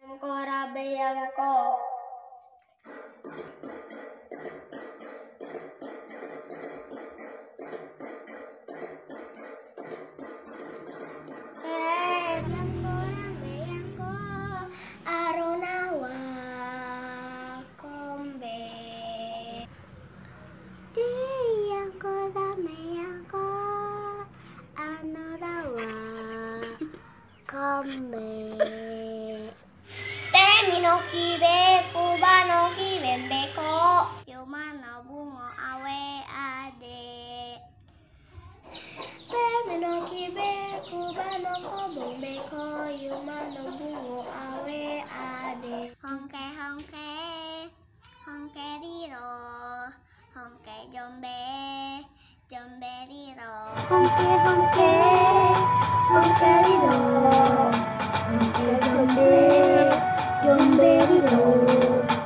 Ancora bianco. Ancora bianco, aronawa kombe. Ancora bianco, aronawa kombe. Temino kibe kubano kibembeko yumano bungo awe ade. Temino kibe kubano kobumbeko yumano bungo awe ade. Honke honke honke riro honke jombe jombe riro. Honke honke honke riro honke jombe jombe riro.